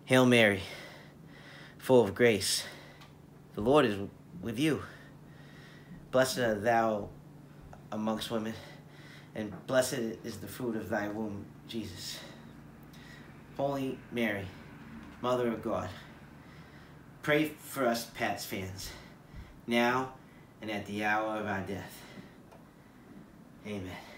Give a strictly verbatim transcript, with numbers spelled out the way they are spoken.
Hail Mary, full of grace, the Lord is with you. Blessed art thou amongst women, and blessed is the fruit of thy womb, Jesus. Holy Mary, Mother of God, pray for us Pats fans, now and at the hour of our death. Amen.